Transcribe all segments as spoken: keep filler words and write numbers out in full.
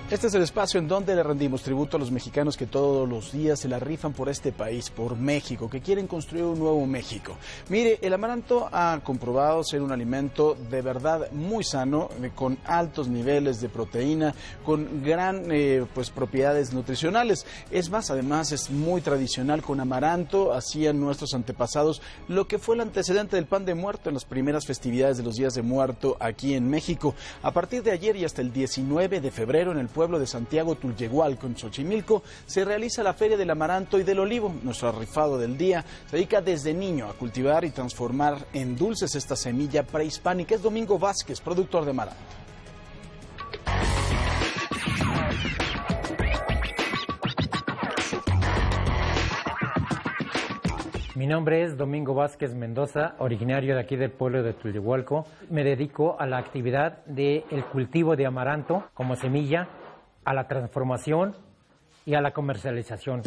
Este es el espacio en donde le rendimos tributo a los mexicanos que todos los días se la rifan por este país, por México, que quieren construir un nuevo México. Mire, el amaranto ha comprobado ser un alimento de verdad muy sano, con altos niveles de proteína, con gran eh, pues propiedades nutricionales. Es más, además es muy tradicional. Con amaranto hacían nuestros antepasados lo que fue el antecedente del pan de muerto en las primeras festividades de los días de muerto aquí en México. A partir de ayer y hasta el diecinueve de febrero en el pueblo de Santiago Tulyehualco, en Xochimilco, se realiza la Feria del Amaranto y del Olivo. Nuestro rifado del día se dedica desde niño a cultivar y transformar en dulces esta semilla prehispánica. Es Domingo Vázquez, productor de amaranto. Mi nombre es Domingo Vázquez Mendoza, originario de aquí del pueblo de Tulyehualco. Me dedico a la actividad del cultivo de amaranto como semilla, a la transformación y a la comercialización.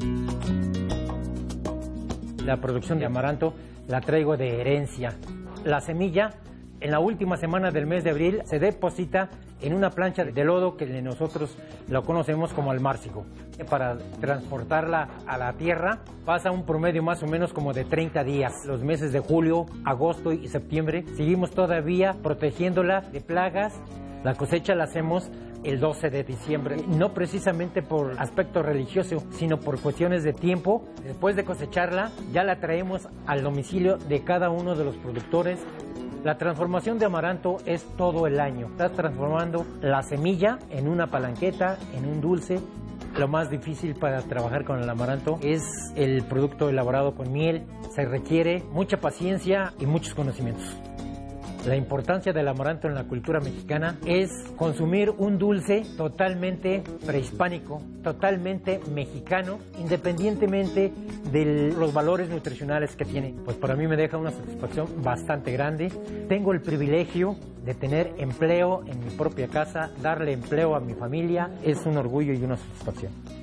La producción de amaranto la traigo de herencia. La semilla, en la última semana del mes de abril, se deposita en una plancha de lodo que nosotros lo conocemos como almárcigo. Para transportarla a la tierra pasa un promedio más o menos como de treinta días. Los meses de julio, agosto y septiembre seguimos todavía protegiéndola de plagas. La cosecha la hacemos el doce de diciembre, no precisamente por aspecto religioso, sino por cuestiones de tiempo. Después de cosecharla, ya la traemos al domicilio de cada uno de los productores. La transformación de amaranto es todo el año. Estás transformando la semilla en una palanqueta, en un dulce. Lo más difícil para trabajar con el amaranto es el producto elaborado con miel. Se requiere mucha paciencia y muchos conocimientos. La importancia del amaranto en la cultura mexicana es consumir un dulce totalmente prehispánico, totalmente mexicano, independientemente de los valores nutricionales que tiene. Pues para mí me deja una satisfacción bastante grande. Tengo el privilegio de tener empleo en mi propia casa, darle empleo a mi familia, es un orgullo y una satisfacción.